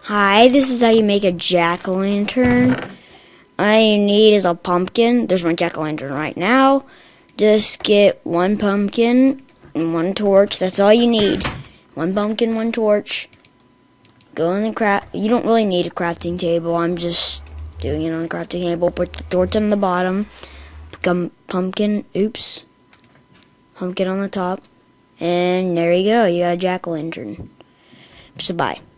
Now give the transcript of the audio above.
Hi, this is how you make a jack-o'-lantern. All you need is a pumpkin. There's my jack-o'-lantern right now. Just get one pumpkin and one torch. That's all you need. One pumpkin, one torch. Go in the craft. You don't really need a crafting table. I'm just doing it on a crafting table. Put the torch on the bottom. Become pumpkin. Oops. Pumpkin on the top. And there you go. You got a jack-o'-lantern. So bye.